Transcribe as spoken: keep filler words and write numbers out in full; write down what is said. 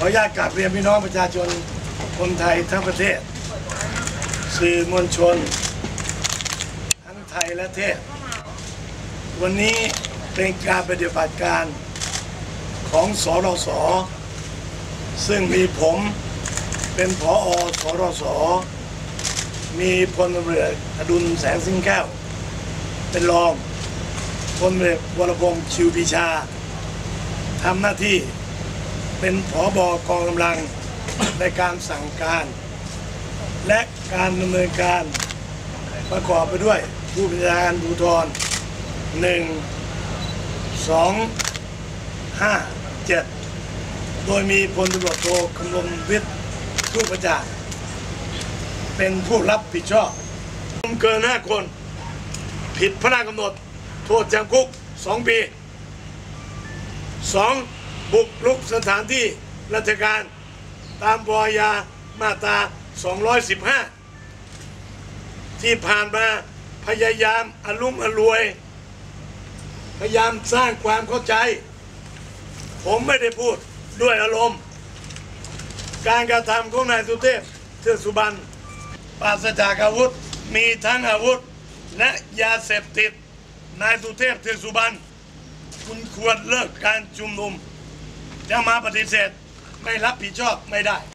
ออนุญาตกราบเรียนพี่น้องประชาชนคนไทยทั้งประเทศสื่อมวลชนทั้งไทยและเทศวันนี้เป็นการปฏิบัติการของสรสซึ่งมีผมเป็นผอ.สรสมีพลเรืออดุลแสงสิงแก้วเป็นรองพลเรือวรพงษ์ชิวพิชาทำหน้าที่เป็นผบ.กองกำลังในการสั่งการและการดำเนินการประกอบไปด้วยผู้บัญชาการภูธรหนึ่งสองห้าเจ็ดโดยมีพลตำรวจโทคำรณวิทย์ทุกประจักษ์เป็นผู้รับผิดชอบเกินห้าคนผิดพระราชกำหนดโทษจำคุกสองปีสองบุกรุกสถานที่ราชการตามปยยมาตราสองร้อยสิบห้าที่ผ่านมาพยายามอลุ่มอรวยพยายามสร้างความเข้าใจผมไม่ได้พูดด้วยอารมณ์การกระทำของนายสุเทพเทือกสุบรรณปราศจากอาวุธมีทั้งอาวุธและยาเสพติดนายสุเทพเทือกสุบรรณคุณควรเลิกการชุมนุมจะมาปฏิเสธไม่รับผิดชอบไม่ได้